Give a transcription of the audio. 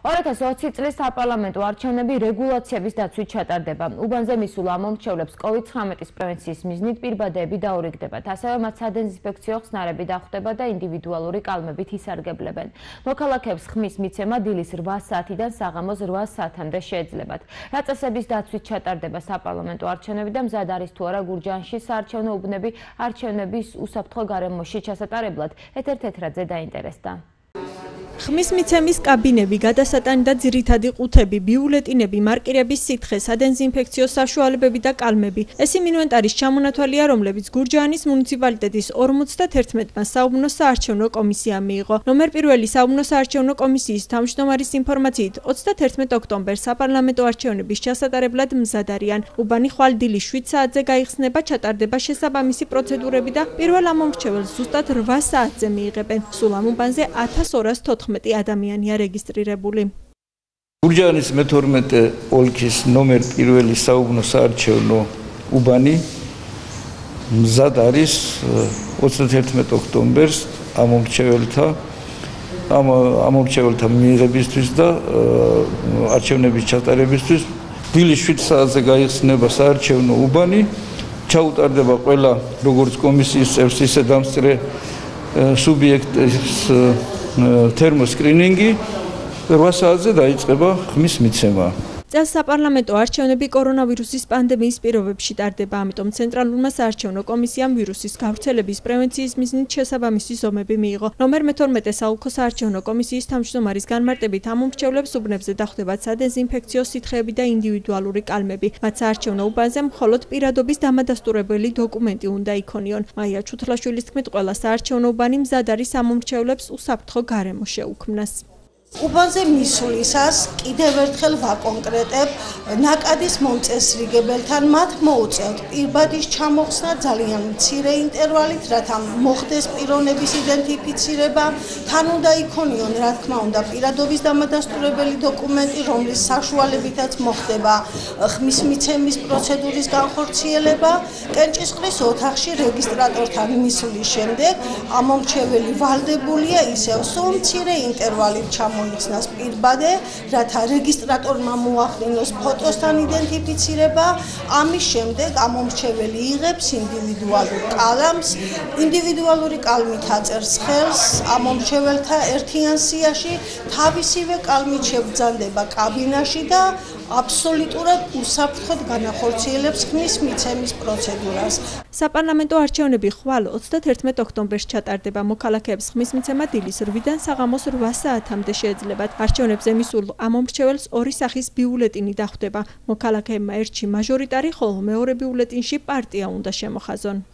2020 წლის საპარლამენტო არჩევნები რეგულაციების დაცვით ჩატარდება. უბანზე მისულ ამომრჩევლებს კოვიდ-19-ის პრევენციის მიზნით პირბადეები დაურიგდებათ. ასევე მათ სადეზინფექციო ხსნარები დახვდებათ და ინდივიდუალური კალმებით ისარგებლებენ. მოქალაქეებს ხმის მიცემა დილის 8 საათიდან საღამოს 8 საათამდე შეეძლებათ. რა წესების დაცვით ჩატარდება საპარლამენტო არჩევნები და მზად არის თუ არა გურჯაანში საარჩევნო უბნები არჩევნების უსაფრთხო გარემოში ჩასატარებლად ეთერ-თეთრაძე დაინტერესდა. ხმის მიცემის კაბინები, გადასატანი და ძირითადი ყუთები, ბიულეტინები, მარკირების სითხე, სადეზინფექციო საშუალებები და კალმები. ეს იმ ინვენტარის ჩამონათვალია, რომლებიც გურჯაანის მუნიციპალიტეტის 51-მა საუბნო საარჩევნო კომისიამ მიიღო. ნომერ პირველი საუბნო საარჩევნო კომისიის თავმჯდომარის ინფორმაციით, 31 ოქტომბერს საპარლამენტო არჩევნების ჩასატარებლად მზად არიან. უბანი ხვალ დილის 7 საათზე გაიხსნება, ჩატარდება შესაბამისი პროცედურები და პირველ ამომრჩეველს ზუსტად 8 საათზე მიიღებენ. სულ ამ უბანზე 1214 ადამიანია რეგისტრირებული. გურჯაანის მე-12 ოლქის ნომერ პირველი საუბნო საარჩევნო უბანი მზად არის 31 ოქტომბერს ამომრჩეველთა მიღებისთვის და არჩევნების ჩატარებისთვის. დილის 7 საათზე გაიხსნება საარჩევნო უბანი, ჩაუტარდება ყველა როგორც კომისიის წევრს, ისე დამსწრე სუბიექტის თერმოსკრინინგი, 8 საათზე დაიწყება ხმის მიცემა. წელს საპარლამენტო არჩევნები კორონავირუსის პანდემიის პირობებში ტარდება, ამიტომ ცენტრალურმა საარჩევნო კომისიამ ვირუსის გავრცელების პრევენციის მიზნით შესაბამისი ზომები მიიღო. ნომერ მე-12 საოლქო საარჩევნო კომისიის თავმჯდომარის განმარტებით ამომრჩევლებს უბნებზე დახვდებათ სადეზინფექციო სითხეები და ინდივიდუალური კალმები. მათ საარჩევნო უბანზე მხოლოდ პირადობის დამადასტურებელი დოკუმენტი უნდა იქონიონ. მაია ჩუთლაშვილის თქმით, ყველა საარჩევნო უბანი მზად არის ამომრჩევლებს უსაფრთხო გარემო შეუქმნას. უბანზე მისულისას კიდევ ერთხელ ვაკონკრეტებ ნაკადის მომწესრიგებელთან მათ მოუწევთ პირბადის ჩამოხსნა ძალიან მცირე ინტერვალით, რათა მოხდეს პიროვნების იდენტიფიცირება, თან უნდა იქონიონ, რა თქმა უნდა, პირადობის დამადასტურებელი დოკუმენტი, რომლის საშუალებითაც მოხდება ხმის მიცემის პროცედურის განხორციელება. კენჭისყრის ოთახში რეგისტრატორთან მისulis შემდეგ ამომრჩეველი ვალდებულია ისევ სულ მცირე ინტერვალით იხსნას პირბადე, რათა რეგისტრატორმა მოახდინოს ფოტოსთან იდენტიფიცირება. ამის შემდეგ ამომრჩეველი იღებს ინდივიდუალურ კალამს, ინდივიდუალური კალმით აწერს ხელს ამომრჩეველთა ერთიან სიაში, თავისივე კალმით შებრძანდება კაბინაში და აბსოლუტურად უსაფრთხოდ განახორციელებს ხმის მიცემის პროცედურას. საპარლამენტო არჩევნები ხვალ 31 ოქტომბერს ჩატარდება. მოქალაქეებს ხმის მიცემა დილის 8-დან საღამოს 8 საათამდე შეეძლებათ. არჩევნებზე მისულ ამომრჩეველს ორი სახის ბიულეტინი დახვდება. მოქალაქეებმა ერთში მაჟორიტარი, ხოლო მეორე ბიულეტინში პარტია უნდა შემოხაზონ.